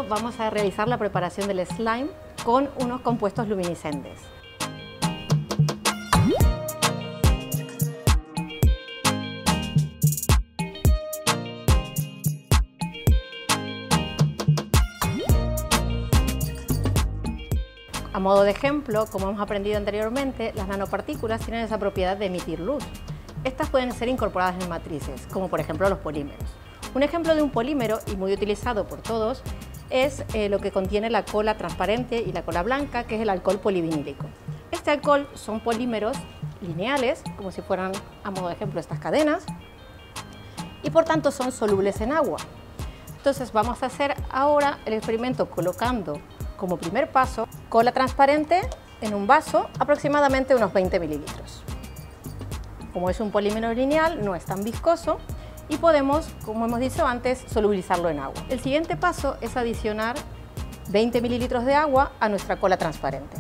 momento vamos a realizar la preparación del slime con unos compuestos luminiscentes. A modo de ejemplo, como hemos aprendido anteriormente, las nanopartículas tienen esa propiedad de emitir luz. Estas pueden ser incorporadas en matrices, como por ejemplo los polímeros. Un ejemplo de un polímero, y muy utilizado por todos, es lo que contiene la cola transparente y la cola blanca, que es el alcohol polivinílico. Este alcohol son polímeros lineales, como si fueran, a modo de ejemplo, estas cadenas, y por tanto son solubles en agua. Entonces vamos a hacer ahora el experimento colocando como primer paso cola transparente en un vaso, aproximadamente unos 20 mililitros. Como es un polímero lineal, no es tan viscoso y podemos, como hemos dicho antes, solubilizarlo en agua. El siguiente paso es adicionar 20 mililitros de agua a nuestra cola transparente.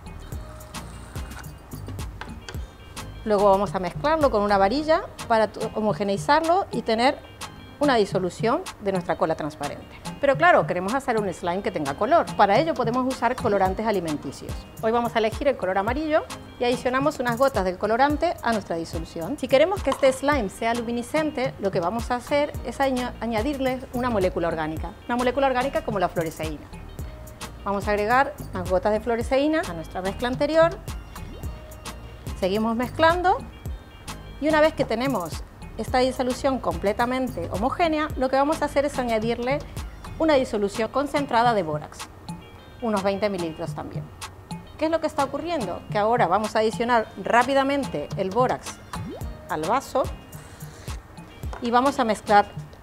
Luego vamos a mezclarlo con una varilla para homogeneizarlo y tener una disolución de nuestra cola transparente. Pero claro, queremos hacer un slime que tenga color. Para ello podemos usar colorantes alimenticios. Hoy vamos a elegir el color amarillo y adicionamos unas gotas del colorante a nuestra disolución. Si queremos que este slime sea luminiscente, lo que vamos a hacer es añadirle una molécula orgánica. Una molécula orgánica como la fluoresceína. Vamos a agregar unas gotas de fluoresceína a nuestra mezcla anterior. Seguimos mezclando y una vez que tenemos esta disolución completamente homogénea, lo que vamos a hacer es añadirle una disolución concentrada de bórax, unos 20 mililitros también. ¿Qué es lo que está ocurriendo? Que ahora vamos a adicionar rápidamente el bórax al vaso y vamos a mezclar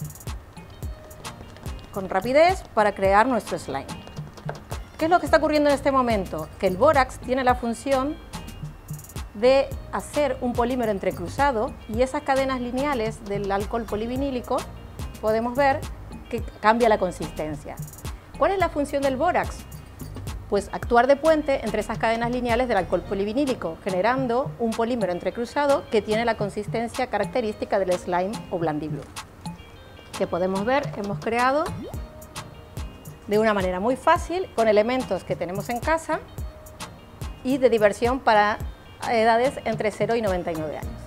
con rapidez para crear nuestro slime. ¿Qué es lo que está ocurriendo en este momento? Que el bórax tiene la función de hacer un polímero entrecruzado y esas cadenas lineales del alcohol polivinílico podemos ver que cambia la consistencia. ¿Cuál es la función del bórax? Pues actuar de puente entre esas cadenas lineales del alcohol polivinílico, generando un polímero entrecruzado que tiene la consistencia característica del slime o blandiblue. Que podemos ver, hemos creado de una manera muy fácil, con elementos que tenemos en casa y de diversión para edades entre 0 y 99 años.